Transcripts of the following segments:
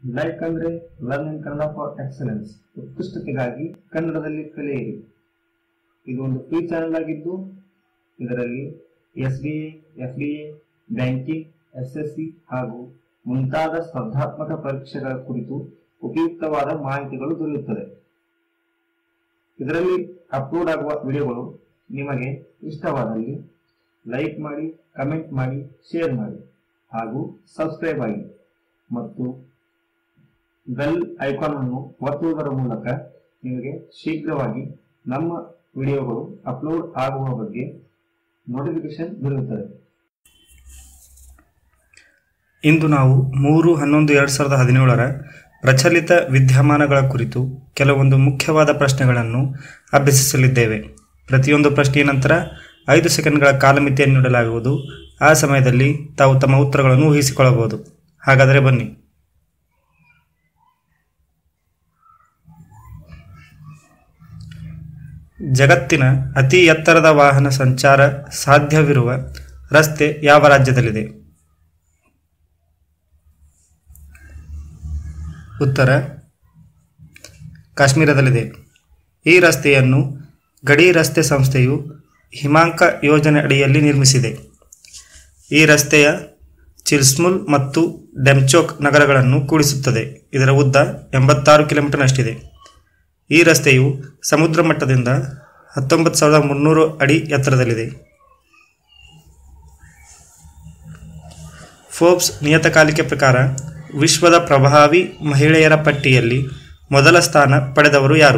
Like ಅಂದ್ರೆ learning Kannada for excellence, ಉತ್ಕೃಷ್ಟತೆಗಾಗಿ ಕನ್ನಡದಲ್ಲಿ ಕಲಿಯಿರಿ. ಇದು ಒಂದು ಫ್ರೀ ಚಾನೆಲ್ ಆಗಿದ್ದು ಇದರಲ್ಲಿ SBA, FDA, ಬ್ಯಾಂಕಿಂಗ್, SSC ಹಾಗೂ ಮುಂತಾದ ಸ್ಪರ್ಧಾತ್ಮಕ ಪರೀಕ್ಷೆಗಳ ಕುರಿತು ಉಪಯುಕ್ತವಾದ ಮಾಹಿತಿಗಳು ದೊರೆಯುತ್ತದೆ. ಇದರಲ್ಲಿ ಅಪ್ಲೋಡ್ ಆಗುವ ವಿಡಿಯೋಗಳು ನಿಮಗೆ ಇಷ್ಟವಾದಲ್ಲಿ ಲೈಕ್ ಮಾಡಿ, ಕಮೆಂಟ್ ಮಾಡಿ, ಶೇರ್ ಮಾಡಿ ಹಾಗೂ ಸಬ್ಸ್ಕ್ರೈಬ್ ಆಗಿ ಮತ್ತು ಬೆಲ್ ಐಕಾನ್ ಅನ್ನು ಒತ್ತುವುದರ ಮೂಲಕ ನಿಮಗೆ ಶೀಘ್ರವಾಗಿ ನಮ್ಮ ವಿಡಿಯೋಗಳು ಅಪ್ಲೋಡ್ ಆಗುವ ಬಗ್ಗೆ ನೋಟಿಫಿಕೇಶನ್ ದೊರೆಯುತ್ತದೆ. ಇಂದು ನಾವು 3/11/2017 ಪ್ರಚಲಿತ ವಿದ್ಯಮಾನಗಳ ಕುರಿತು ಕೆಲವೊಂದು ಮುಖ್ಯವಾದ ಪ್ರಶ್ನೆಗಳನ್ನು ಅಭ್ಯಸಿಸಲಿದ್ದೇವೆ. ಪ್ರತಿಯೊಂದು ಪ್ರಶ್ನೆಯ ನಂತರ 5 ಸೆಕೆಂಡ್ಗಳ ಕಾಲಮಿತಿಯನ್ನು ನೀಡಲಾಗುವುದು. ಆ ಸಮಯದಲ್ಲಿ ತಾವು ತಮ್ಮ ಉತ್ತರಗಳನ್ನು ಊಹಿಸಿಕೊಳ್ಳಬಹುದು. ಹಾಗಾದರೆ ಬನ್ನಿ. ಜಗತ್ತಿನ ಅತಿ ಎತ್ತರದ ವಾಹನ ಸಂಚಾರ ಸಾಧ್ಯವಿರುವ ರಸ್ತೆ ಯಾವ ರಾಜ್ಯದಲ್ಲಿದೆ? ಉತ್ತರ ಕಾಶ್ಮೀರದಲ್ಲಿದೆ. ಈ ರಸ್ತೆಯನ್ನು ಗಡಿ ರಸ್ತೆ ಸಂಸ್ಥೆಯು ಹಿಮಾಂಕ ಯೋಜನೆ ಅಡಿಯಲ್ಲಿ ನಿರ್ಮಿಸಿದೆ. ಈ ರಸ್ತೆಯ ಚಿಲ್ಸ್ಮುಲ್ ಮತ್ತು ಡೆಮ್ಚೋಕ್ ನಗರಗಳನ್ನು ಕೂಡಿಸುತ್ತದೆ. ಇದರ ಉದ್ದ 86 ಕಿಲೋಮೀಟರ್ನಷ್ಟಿದೆ. ಈ ರಸ್ತೆಯು ಸಮುದ್ರ ಮಟ್ಟದಿಂದ 19,300 ಅಡಿ ಎತ್ತರದಲ್ಲಿದೆ. ಫೋರ್ಬ್ಸ್ ನಿಯತಕಾಲಿಕೆ ಪ್ರಕಾರ ವಿಶ್ವದ ಪ್ರಭಾವಿ ಮಹಿಳೆಯರ ಪಟ್ಟಿಯಲ್ಲಿ ಮೊದಲ ಸ್ಥಾನ ಪಡೆದವರು ಯಾರು?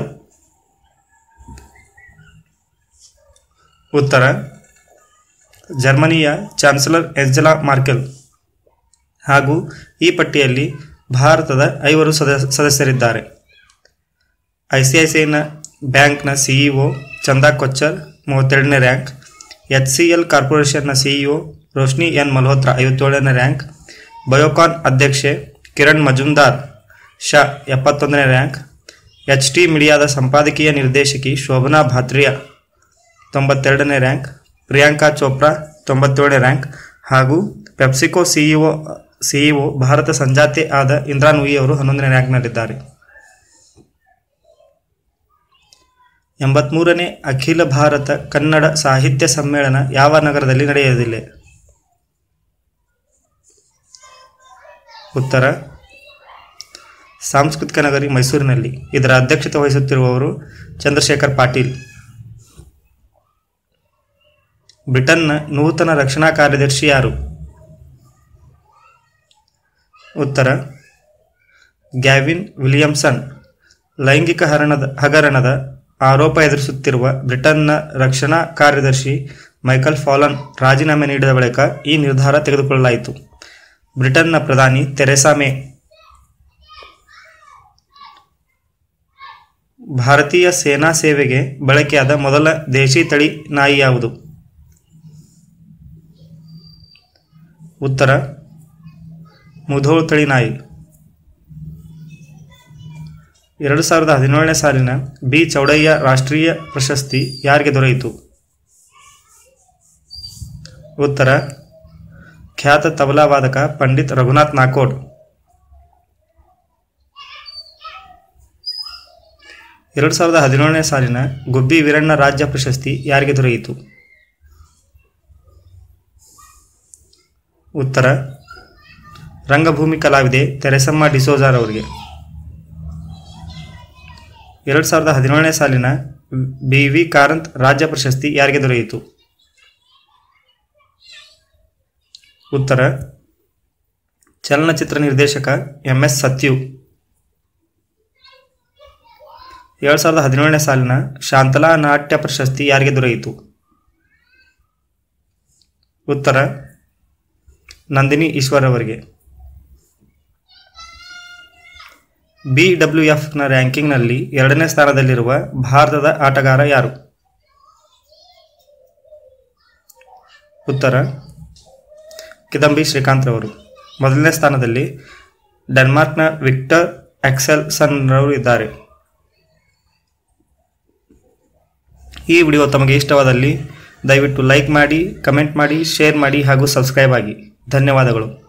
ಉತ್ತರ ಜರ್ಮನಿಯ ಚಾನ್ಸಲರ್ ಏಂಜೆಲಾ ಮಾರ್ಕೆಲ್. ಹಾಗೂ ಈ ಪಟ್ಟಿಯಲ್ಲಿ ಭಾರತದ 5 ಸದಸ್ಯರಿದ್ದಾರೆ. ICICI ಬ್ಯಾಂಕ್ನ CEO ಚಂದಾ ಕೊಚ್ಚರ್ 32ನೇ ರ್ಯಾಂಕ್, HCL ಕಾರ್ಪೊರೇಷನ್ನ CEO ರೋಶ್ನಿ ಎನ್ ಮಲ್ಹೋತ್ರಾ 57ನೇ ರ್ಯಾಂಕ್, ಬಯೋಕಾನ್ ಅಧ್ಯಕ್ಷೆ ಕಿರಣ್ ಮಜುಂದಾರ್ ಶಾ 71ನೇ ರ್ಯಾಂಕ್, HT ಮೀಡಿಯಾದ ಸಂಪಾದಕೀಯ ನಿರ್ದೇಶಕಿ ಶೋಭನಾ ಭಾತ್ರಿಯಾ 92ನೇ ರ್ಯಾಂಕ್, ಪ್ರಿಯಾಂಕಾ ಚೋಪ್ರಾ 97ನೇ ರ್ಯಾಂಕ್ ಹಾಗೂ ಪೆಪ್ಸಿಕೋ CEO ಭಾರತ ಸಂಜಾತೆ ಆದ ಇಂದ್ರಾ ನೂಯಿ ಅವರು 11ನೇ ರ್ಯಾಂಕ್ನಲ್ಲಿದ್ದಾರೆ. 83ನೇ ಅಖಿಲ ಭಾರತ ಕನ್ನಡ ಸಾಹಿತ್ಯ ಸಮ್ಮೇಳನ ಯಾವ ನಗರದಲ್ಲಿ ನಡೆಯುವುದಿಲ್ಲ? ಉತ್ತರ ಸಾಂಸ್ಕೃತಿಕ ನಗರಿ ಮೈಸೂರಿನಲ್ಲಿ. ಇದರ ಅಧ್ಯಕ್ಷತೆ ವಹಿಸುತ್ತಿರುವವರು ಚಂದ್ರಶೇಖರ್ ಪಾಟೀಲ್. ಬ್ರಿಟನ್ನ ನೂತನ ರಕ್ಷಣಾ ಕಾರ್ಯದರ್ಶಿ ಯಾರು? ಉತ್ತರ ಗ್ಯಾವಿನ್ ವಿಲಿಯಮ್ಸನ್. ಲೈಂಗಿಕ ಹಗರಣದ ಆರೋಪ ಎದುರಿಸುತ್ತಿರುವ ಬ್ರಿಟನ್ನ ರಕ್ಷಣಾ ಕಾರ್ಯದರ್ಶಿ ಮೈಕಲ್ ಫಾಲನ್ ರಾಜೀನಾಮೆ ನೀಡಿದ ಬಳಿಕ ಈ ನಿರ್ಧಾರ ತೆಗೆದುಕೊಳ್ಳಲಾಯಿತು. ಬ್ರಿಟನ್ನ ಪ್ರಧಾನಿ ತೆರೆಸಾ ಮೇ. ಭಾರತೀಯ ಸೇನಾ ಸೇವೆಗೆ ಬಳಕೆಯಾದ ಮೊದಲ ದೇಶಿ ತಳಿ ನಾಯಿ ಯಾವುದು? ಉತ್ತರ ಮುಧೋಳ್ ತಳಿ ನಾಯಿ. 2017ನೇ ಸಾಲಿನ ಬಿ ಚೌಡಯ್ಯ ರಾಷ್ಟ್ರೀಯ ಪ್ರಶಸ್ತಿ ಯಾರಿಗೆ ದೊರೆಯಿತು? ಉತ್ತರ ಖ್ಯಾತ ತಬಲಾ ವಾದಕ ಪಂಡಿತ್ ರಘುನಾಥ್ ನಾಕೋಡ್. 2017ನೇ ಸಾಲಿನ ಗುಬ್ಬಿ ವೀರಣ್ಣ ರಾಜ್ಯ ಪ್ರಶಸ್ತಿ ಯಾರಿಗೆ ದೊರೆಯಿತು? ಉತ್ತರ ರಂಗಭೂಮಿ ಕಲಾವಿದೆ ತೆರೆಸಮ್ಮ ಡಿಸೋಜಾರ್ ಅವರಿಗೆ. 2017ನೇ ಸಾಲಿನ BV ಕಾರಂತ್ ರಾಜ್ಯ ಪ್ರಶಸ್ತಿ ಯಾರಿಗೆ ದೊರೆಯಿತು? ಉತ್ತರ ಚಲನಚಿತ್ರ ನಿರ್ದೇಶಕ MS ಸತ್ಯು. 2017ನೇ ಸಾಲಿನ ಶಾಂತಲಾ ನಾಟ್ಯ ಪ್ರಶಸ್ತಿ ಯಾರಿಗೆ ದೊರೆಯಿತು? ಉತ್ತರ ನಂದಿನಿ ಈಶ್ವರ್ ಅವರಿಗೆ. BWFನ ರ್ಯಾಂಕಿಂಗ್ನಲ್ಲಿ 2ನೇ ಸ್ಥಾನದಲ್ಲಿರುವ ಭಾರತದ ಆಟಗಾರ ಯಾರು? ಉತ್ತರ ಕಿದಂಬಿ ಶ್ರೀಕಾಂತ್ ರವರು. 1ನೇ ಸ್ಥಾನದಲ್ಲಿ ಡೆನ್ಮಾರ್ಕ್ನ ವಿಕ್ಟರ್ ಆಕ್ಸೆಲ್ಸನ್ ರವರು ಇದ್ದಾರೆ. ಈ ವಿಡಿಯೋ ತಮಗೆ ಇಷ್ಟವಾದಲ್ಲಿ ದಯವಿಟ್ಟು ಲೈಕ್ ಮಾಡಿ, ಕಮೆಂಟ್ ಮಾಡಿ, ಶೇರ್ ಮಾಡಿ ಹಾಗೂ ಸಬ್ಸ್ಕ್ರೈಬ್ ಆಗಿ. ಧನ್ಯವಾದಗಳು.